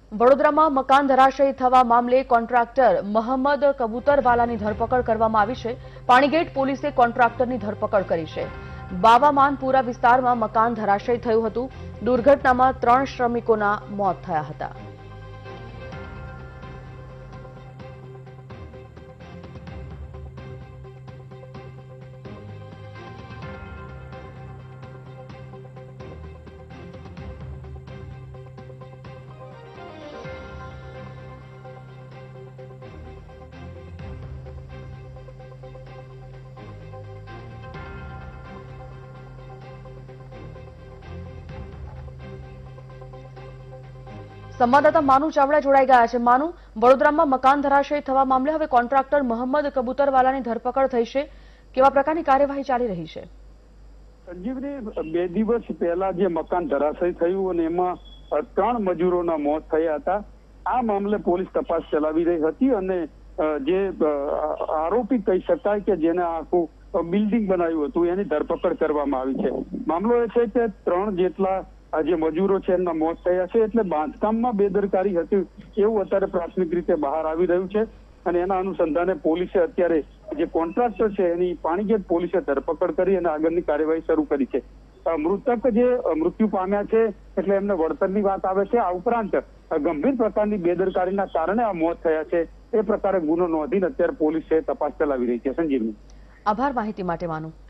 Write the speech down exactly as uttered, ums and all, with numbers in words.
વડોદરામાં મકાન ધરાશયી થવા મામલે કોન્ટ્રાક્ટર મોહમ્મદ કબૂતરવાલાની ધરપકડ કરવામાં આવી છે। પાણીગેટ પોલીસે કોન્ટ્રાક્ટરની ધરપકડ કરી છે। બાવામાનપુરા વિસ્તારમાં મકાન ધરાશયી થયું હતું। દુર્ઘટનામાં ત્રણ શ્રમિકોના મોત થયા હતા। संवाददाता मानू चावड़ा जोड़ाई गया है। मानू, वडोदरामां मकान धराशयी थवा मामले हवे कोन्ट्राक्टर मोहम्मद कबूतरवालानी धरपकड़ थई छे। केवा प्रकारनी कार्यवाही चाली रही है? संजीवनी, बे दिवस पहला जे मकान धराशयी थयुं अने एमां त्रण मजूरोना मौत थया हता। आ मामले पोलीस तपास चलावी रही हती अने जे आरोपी कही शकाय के जेने आखुं बिल्डिंग बनाव्युं हतुं एनी धरपकड़ करवामां आवी छे। मामलो ए छे के त्रण जेटला जे मजूरो छे एमना मौत थया छे એટલે બાંધકામમાં બેદરકારી હતી એવું અત્યારે પ્રાથમિક રીતે બહાર આવી રહ્યું છે અને એના અનુસંધાને પોલીસે અત્યારે જે કોન્ટ્રાક્ટર છે એની પાણીગેટ પોલીસે ધરપકડ કરી અને આગળની કાર્યવાહી શરૂ કરી છે। મૃતક જે મૃત્યુ પામ્યા છે એટલે એમને વળતરની વાત આવે છે। આ ઉપરાંત ગંભીર પ્રકારની બેદરકારીના કારણે આ મોત થયા છે એ પ્રકારે ગુનો નોંધીને અત્યારે પોલીસે તપાસ ચલાવી રહી છે। સંજીવની, આભાર માહિતી માટે માનું।